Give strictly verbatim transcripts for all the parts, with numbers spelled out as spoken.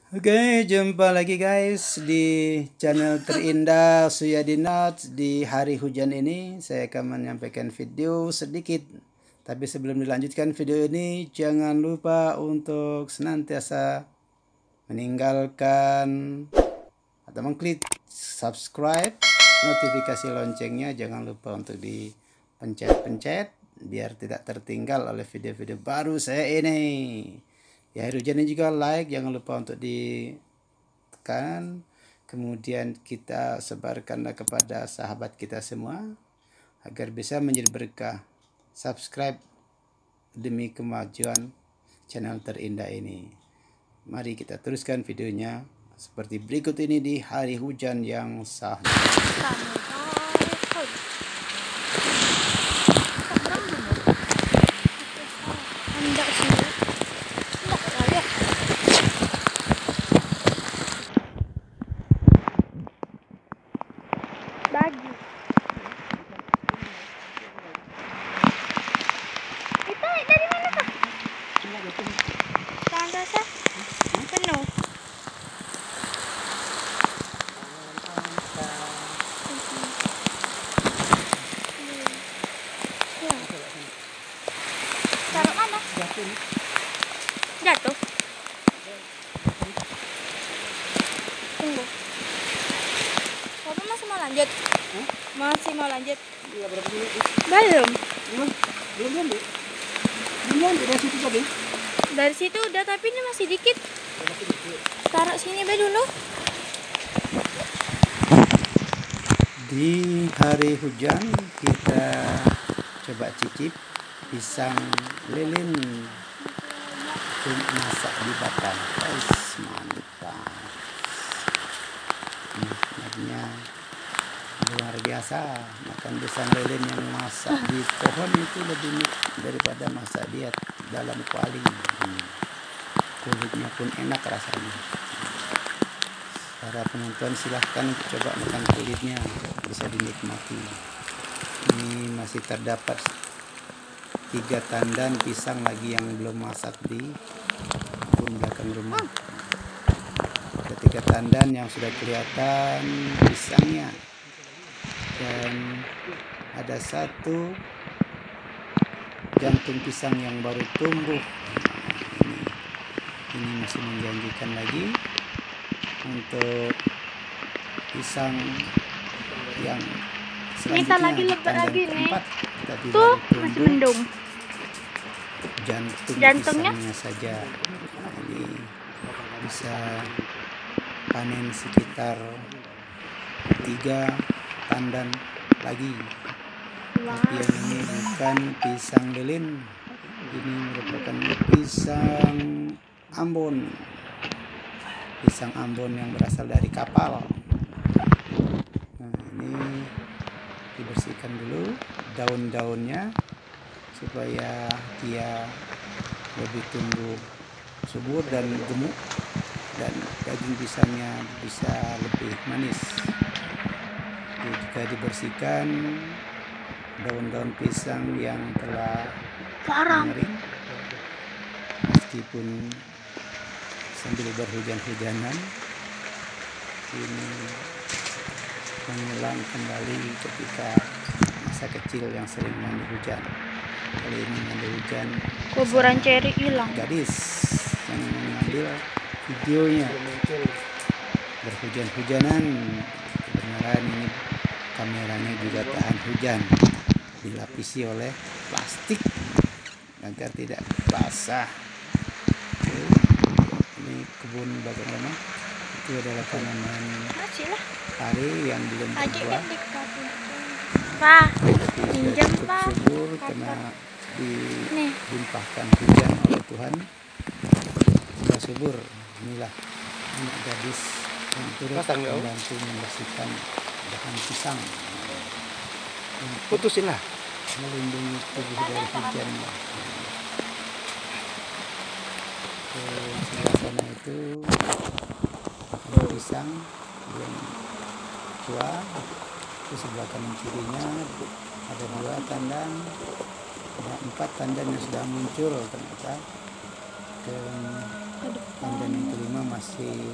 Oke, jumpa lagi guys di channel terindah Suyadinat. Di hari hujan ini saya akan menyampaikan video sedikit. Tapi sebelum dilanjutkan video ini, jangan lupa untuk senantiasa meninggalkan atau mengklik subscribe, notifikasi loncengnya jangan lupa untuk dipencet-pencet biar tidak tertinggal oleh video-video baru saya ini. Ya, hari hujan ini juga like, jangan lupa untuk ditekan. Kemudian kita sebarkanlah kepada sahabat kita semua agar bisa menjadi berkah. Subscribe demi kemajuan channel terindah ini. Mari kita teruskan videonya seperti berikut ini di hari hujan yang sah. Baju. Itu dari mana kak? Tangan rasa penuh. Taruh mana? Jatuh. Tunggu. Papa masih mau lanjut? Hmm? Masih mau lanjut? Iya, berapa menit? Belum. Belum, belum lanjut. Belum lanjut dari situ tadi. Dari situ udah, tapi ini masih dikit. Taruh sini be dulu. Di hari hujan kita coba cicip pisang lilin untuk masak di bakar. Guys, mantap. Nikmatnya luar biasa. Makan pisang lilin yang masak di pohon itu lebih nikmat daripada masak di dalam kuali. Hmm. Kulitnya pun enak rasanya. Para penonton silahkan coba makan kulitnya, bisa dinikmati. Ini masih terdapat tiga tandan pisang lagi yang belum masak di kebun belakang rumah. Ada tiga tandan yang sudah kelihatan pisangnya, dan ada satu jantung pisang yang baru tumbuh. Ini, ini masih menjanjikan lagi untuk pisang yang Kita lagi selanjutnya. lebar lagi nih. Tapi Tuh baru tumbuh masih mendung. jantung Jantungnya? pisangnya saja. Nah, ini bisa panen sekitar tiga tandan lagi. Tapi yang ini bukan pisang lilin, ini merupakan pisang Ambon. Pisang Ambon yang berasal dari kapal. Nah, ini dibersihkan dulu daun-daunnya supaya dia lebih tumbuh subur dan gemuk, dan daging pisangnya bisa lebih manis. Jadi, jika dibersihkan daun-daun pisang yang telah mengering, meskipun sambil berhujan-hujanan, ini mengulang kembali ketika masa kecil yang sering mandi hujan. Kali ini mandi hujan Kuburan ceri hilang. gadis yang mengambil videonya berhujan-hujanan. Kebenaran ini kameranya juga tahan hujan, dilapisi oleh plastik agar tidak basah. Ini kebun belakang rumah, itu adalah tanaman pari yang belum berbuah, Pak, tapi sudah pinjam cukup pak. subur karena dilimpahkan hujan oleh Tuhan. Sudah subur. Inilah anak gadis yang turut membantu membersihkan bahan pisang. Putusinlah, melindungi tubuh dari hujan. Ke sebelah sana itu ada pisang belum tua. Ke sebelah kanan kirinya ada dua tandan, ada empat tandan yang sudah muncul ternyata. Dan tandan yang kelima masih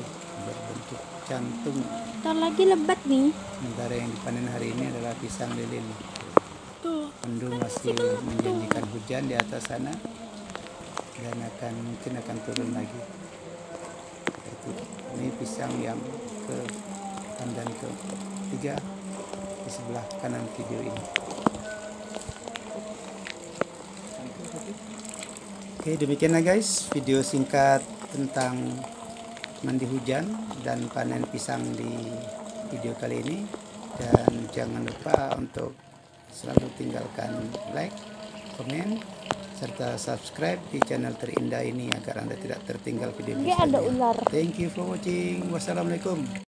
untuk cantung. Ntar lagi lebat nih. Sementara yang dipanen hari ini adalah pisang lilin. Tuh. Mendung masih menjanjikan hujan di atas sana dan akan mungkin akan turun lagi. Itu ini pisang yang ke dan ke tiga di sebelah kanan video ini. Oke, demikianlah guys video singkat tentang mandi hujan dan panen pisang di video kali ini. Dan jangan lupa untuk selalu tinggalkan like, komen, serta subscribe di channel terindah ini agar Anda tidak tertinggal video Ini ada selanjutnya. ular. Thank you for watching. Wassalamualaikum.